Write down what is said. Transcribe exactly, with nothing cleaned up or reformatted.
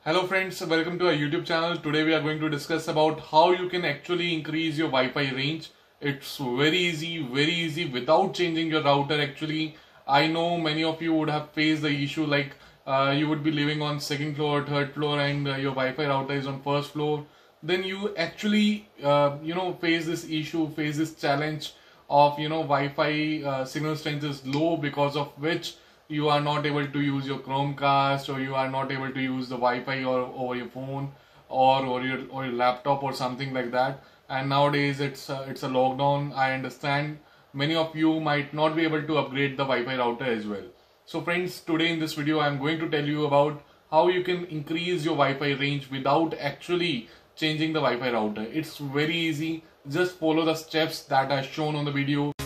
Hello friends, welcome to our YouTube channel. Today we are going to discuss about how you can actually increase your Wi-Fi range. It's very easy, very easy without changing your router actually. I know many of you would have faced the issue like uh, you would be living on second floor, third floor and uh, your Wi-Fi router is on first floor. Then you actually uh, you know face this issue, face this challenge of you know Wi-Fi uh, signal strength is low, because of which you are not able to use your Chromecast, or you are not able to use the Wi-Fi or over your phone or or your or your laptop or something like that. And nowadays it's uh, it's a lockdown. I understand many of you might not be able to upgrade the Wi-Fi router as well. So friends, today in this video I am going to tell you about how you can increase your Wi-Fi range without actually changing the Wi-Fi router. It's very easy. Just follow the steps that are shown on the video.